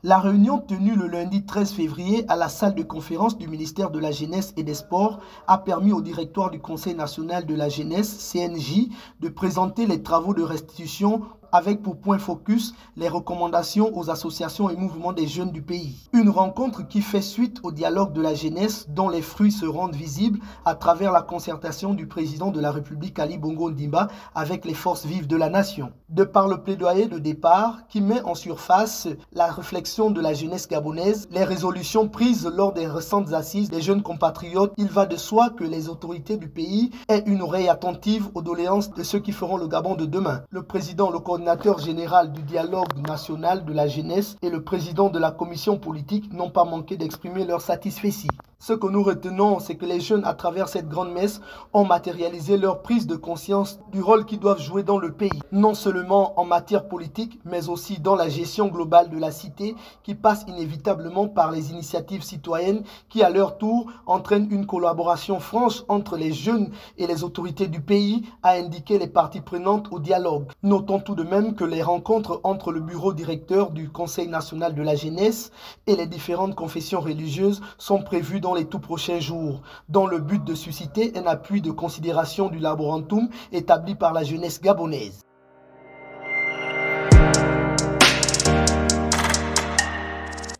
La réunion tenue le lundi 13 février à la salle de conférence du ministère de la Jeunesse et des Sports a permis au directoire du Conseil national de la jeunesse, CNJ, de présenter les travaux de restitution avec pour point focus les recommandations aux associations et mouvements des jeunes du pays. Une rencontre qui fait suite au dialogue de la jeunesse dont les fruits se rendent visibles à travers la concertation du président de la République Ali Bongo Ondimba avec les forces vives de la nation. De par le plaidoyer de départ qui met en surface la réflexion de la jeunesse gabonaise, les résolutions prises lors des récentes assises des jeunes compatriotes, il va de soi que les autorités du pays aient une oreille attentive aux doléances de ceux qui feront le Gabon de demain. Le président, le coordinateur général du dialogue national de la jeunesse et le président de la commission politique n'ont pas manqué d'exprimer leur satisfaction. Ce que nous retenons, c'est que les jeunes, à travers cette grande messe, ont matérialisé leur prise de conscience du rôle qu'ils doivent jouer dans le pays, non seulement en matière politique, mais aussi dans la gestion globale de la cité, qui passe inévitablement par les initiatives citoyennes qui, à leur tour, entraînent une collaboration franche entre les jeunes et les autorités du pays, a indiqué les parties prenantes au dialogue. Notons tout de même que les rencontres entre le bureau directeur du Conseil national de la jeunesse et les différentes confessions religieuses sont prévues dans les tout prochains jours, dans le but de susciter un appui de considération du laborantum établi par la jeunesse gabonaise.